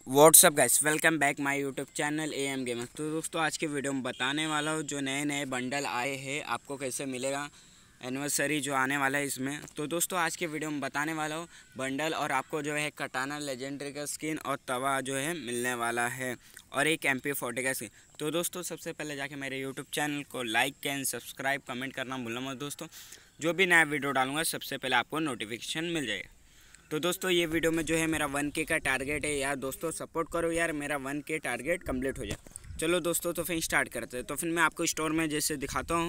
WhatsApp guys, welcome back my YouTube channel AM gamers. तो दोस्तों आज के वीडियो में बताने वाला हूँ जो नए नए बंडल आए हैं आपको कैसे मिलेगा, एनिवर्सरी जो आने वाला है इसमें। तो दोस्तों आज के वीडियो में बताने वाला हूँ बंडल और आपको जो है कटाना लेजेंडरी का स्किन और तवा जो है मिलने वाला है और एक MP40 का स्किन। तो दोस्तों सबसे पहले जाके मेरे यूट्यूब चैनल को लाइक एंड सब्सक्राइब कमेंट करना भूलना मत दोस्तों। जो भी नया वीडियो डालूंगा सबसे पहले आपको नोटिफिकेशन मिल जाएगा। तो दोस्तों ये वीडियो में जो है मेरा 1K का टारगेट है यार, दोस्तों सपोर्ट करो यार, मेरा 1K टारगेट कंप्लीट हो जाए। चलो दोस्तों तो फिर स्टार्ट करते हैं। तो फिर मैं आपको स्टोर में जैसे दिखाता हूँ।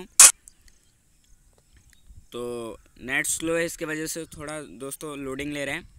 तो नेट स्लो है, इसके वजह से थोड़ा दोस्तों लोडिंग ले रहे हैं।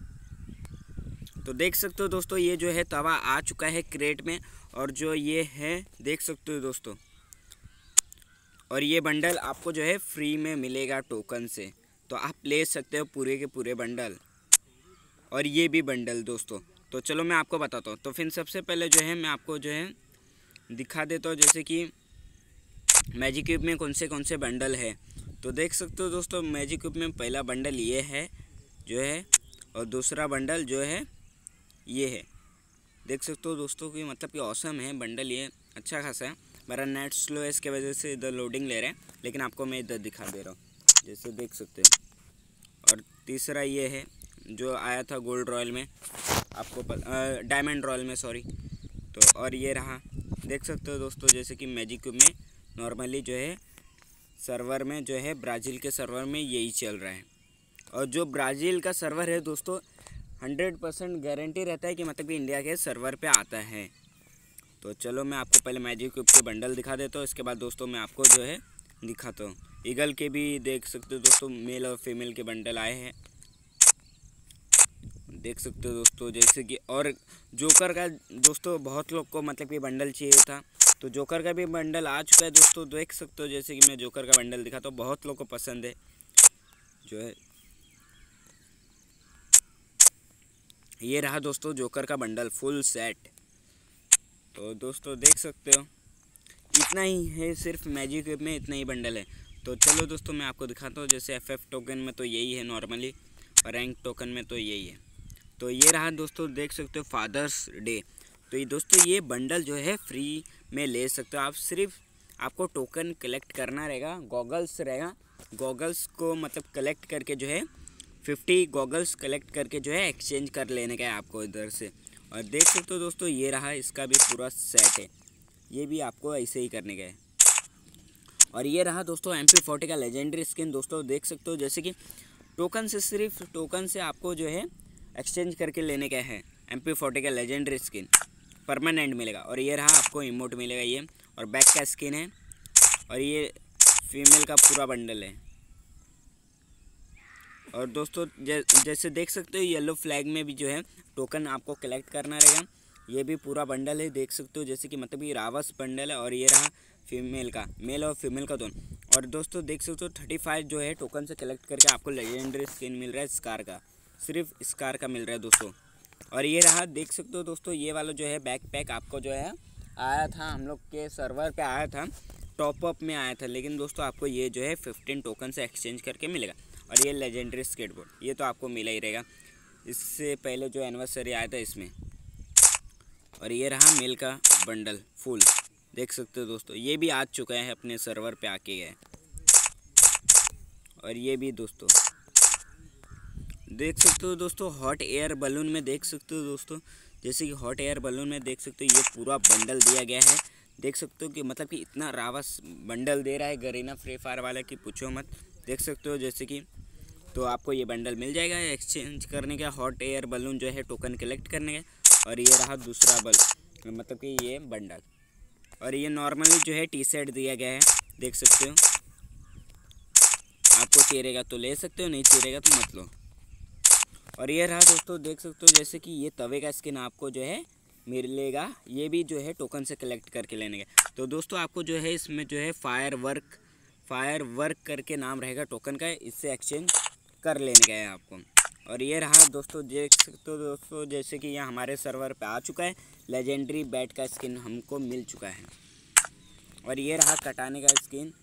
तो देख सकते हो दोस्तों ये जो है तवा आ चुका है क्रेट में, और जो ये है देख सकते हो दोस्तों, और ये बंडल आपको जो है फ्री में मिलेगा टोकन से। तो आप ले सकते हो पूरे के पूरे बंडल और ये भी बंडल दोस्तों। तो चलो मैं आपको बताता हूँ। तो फिर सबसे पहले जो है मैं आपको जो है दिखा देता हूँ जैसे कि मैजिक क्यूब में कौन से बंडल है। तो देख सकते हो दोस्तों मैजिक क्यूब में पहला बंडल ये है जो है, और दूसरा बंडल जो है ये है। देख सकते हो दोस्तों कि मतलब कि औसम है बंडल, ये अच्छा खासा है। मेरा नेट स्लो है, इसके वजह से इधर लोडिंग ले रहे हैं, लेकिन आपको मैं इधर दिखा दे रहा हूँ जैसे देख सकते हो। और तीसरा ये है जो आया था गोल्ड रॉयल में, आपको डायमंड रॉयल में सॉरी। तो और ये रहा, देख सकते हो दोस्तों जैसे कि मैजिक क्यूब में नॉर्मली जो है सर्वर में जो है ब्राज़ील के सर्वर में यही चल रहा है। और जो ब्राज़ील का सर्वर है दोस्तों 100% गारंटी रहता है कि मतलब कि इंडिया के सर्वर पे आता है। तो चलो मैं आपको पहले मैजिक क्यूब के बंडल दिखा देता हूँ, इसके बाद दोस्तों मैं आपको जो है दिखाता हूँ। ईगल के भी देख सकते हो दोस्तों, मेल और फीमेल के बंडल आए हैं, देख सकते हो दोस्तों जैसे कि। और जोकर का दोस्तों बहुत लोग को मतलब कि बंडल चाहिए था, तो जोकर का भी बंडल आ चुका है दोस्तों। देख सकते हो जैसे कि मैं जोकर का बंडल दिखा तो बहुत लोग को पसंद है जो है। ये रहा दोस्तों जोकर का बंडल फुल सेट। तो दोस्तों देख सकते हो इतना ही है, सिर्फ मैजिक वेब में इतना ही बंडल है। तो चलो दोस्तों मैं आपको दिखाता हूँ जैसे FF टोकन में तो यही है नॉर्मली, और रैंक टोकन में तो यही है। तो ये रहा दोस्तों देख सकते हो फादर्स डे। तो ये दोस्तों ये बंडल जो है फ्री में ले सकते हो आप, सिर्फ आपको टोकन कलेक्ट करना रहेगा, गॉगल्स रहेगा। गॉगल्स को मतलब कलेक्ट करके जो है 50 गॉगल्स कलेक्ट करके जो है एक्सचेंज कर लेने का है आपको इधर से। और देख सकते हो दोस्तों ये रहा, इसका भी पूरा सेट है, ये भी आपको ऐसे ही करने का है। और ये रहा दोस्तों MP40 का लेजेंडरी स्किन। दोस्तों देख सकते हो जैसे कि टोकन से, सिर्फ टोकन से आपको जो है एक्सचेंज करके लेने का है। MP40 का लेजेंडरी स्किन परमानेंट मिलेगा। और ये रहा आपको इमोट मिलेगा ये, और बैक का स्किन है, और ये फीमेल का पूरा बंडल है। और दोस्तों जैसे देख सकते हो येलो फ्लैग में भी जो है टोकन आपको कलेक्ट करना रहेगा। ये भी पूरा बंडल है, देख सकते हो जैसे कि मतलब ये रावस बंडल है। और ये रहा फीमेल का, मेल और फीमेल का दोनों। और दोस्तों देख सकते हो 35 जो है टोकन से कलेक्ट करके आपको लेजेंडरी स्किन मिल रहा है स्कार का, सिर्फ स्कार का मिल रहा है दोस्तों। और ये रहा देख सकते हो दोस्तों ये वाला जो है बैकपैक आपको जो है आया था, हम लोग के सर्वर पे आया था, टॉपअप में आया था, लेकिन दोस्तों आपको ये जो है 15 टोकन से एक्सचेंज करके मिलेगा। और ये लेजेंडरी स्केटबोर्ड ये तो आपको मिला ही रहेगा, इससे पहले जो एनिवर्सरी आया था इसमें। और ये रहा मेल का बंडल फुल, देख सकते हो दोस्तों ये भी आ चुका है अपने सर्वर पे आके गए। और ये भी दोस्तों देख सकते हो दोस्तों हॉट एयर बलून में, देख सकते हो दोस्तों जैसे कि हॉट एयर बलून में देख सकते हो ये पूरा बंडल दिया गया है। देख सकते हो कि मतलब कि इतना रावस बंडल दे रहा है गरीना फ्री फायर वाला कि पूछो मत। देख सकते हो जैसे कि तो आपको ये बंडल मिल जाएगा एक्सचेंज करने का, हॉट एयर बलून जो है टोकन कलेक्ट करने का। और ये रहा दूसरा मतलब कि ये बंडल। और ये नॉर्मली जो है T-शर्ट दिया गया है, देख सकते हो। आपको चेरेगा तो ले सकते हो, नहीं चेरेगा तो मत लो। और ये रहा दोस्तों देख सकते हो जैसे कि ये तवे का स्किन आपको जो है मिलेगा, ये भी जो है टोकन से कलेक्ट करके लेने का। तो दोस्तों आपको जो है इसमें जो है फायर वर्क करके नाम रहेगा टोकन का, इससे एक्सचेंज कर लेने का है आपको। और ये रहा दोस्तों देख सकते हो दोस्तों जैसे कि यह हमारे सर्वर पे आ चुका है, लेजेंडरी बैट का स्किन हमको मिल चुका है। और ये रहा कटाने का स्किन,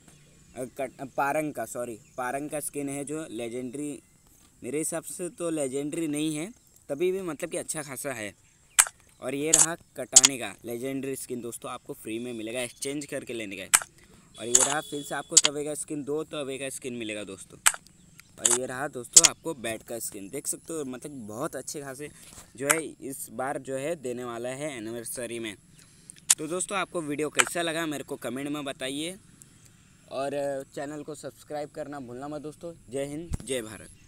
पारंग का स्किन है जो मेरे हिसाब से तो लेजेंडरी नहीं है, तभी भी मतलब कि अच्छा खासा है। और ये रहा कटाने का लेजेंडरी स्किन दोस्तों, आपको फ्री में मिलेगा, एक्सचेंज करके लेने का। और ये रहा फिर से आपको तवे का स्किन, 2 तवे का स्किन मिलेगा दोस्तों। और ये रहा दोस्तों आपको बैट का स्किन, देख सकते हो, मतलब बहुत अच्छे खासे जो है इस बार जो है देने वाला है एनिवर्सरी में। तो दोस्तों आपको वीडियो कैसा लगा मेरे को कमेंट में बताइए, और चैनल को सब्सक्राइब करना भूलना मत दोस्तों। जय हिंद, जय भारत।